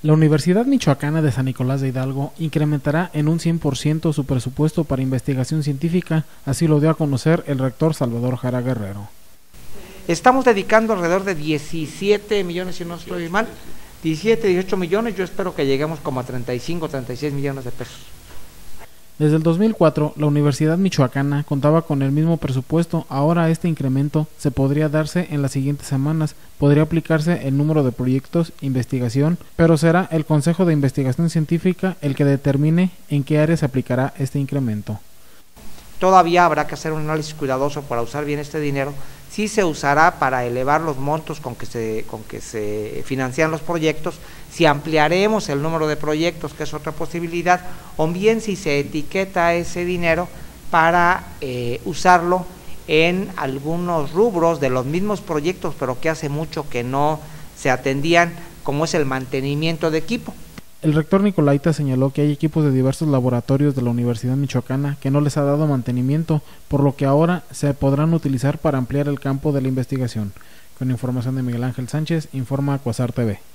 La Universidad Michoacana de San Nicolás de Hidalgo incrementará en un 100% su presupuesto para investigación científica, así lo dio a conocer el rector Salvador Jara Guerrero. Estamos dedicando alrededor de 17 millones, si no estoy mal, 17, 18 millones, yo espero que lleguemos como a 35, 36 millones de pesos. Desde el 2004, la Universidad Michoacana contaba con el mismo presupuesto. Ahora este incremento se podría darse en las siguientes semanas. Podría aplicarse el número de proyectos, investigación, pero será el Consejo de Investigación Científica el que determine en qué área se aplicará este incremento. Todavía habrá que hacer un análisis cuidadoso para usar bien este dinero. Sí se usará para elevar los montos con que se financian los proyectos, si ampliaremos el número de proyectos, que es otra posibilidad, o bien si se etiqueta ese dinero para usarlo en algunos rubros de los mismos proyectos, pero que hace mucho que no se atendían, como es el mantenimiento de equipo. El rector Nicolaita señaló que hay equipos de diversos laboratorios de la Universidad Michoacana que no les ha dado mantenimiento, por lo que ahora se podrán utilizar para ampliar el campo de la investigación. Con información de Miguel Ángel Sánchez, informa Cuasar TV.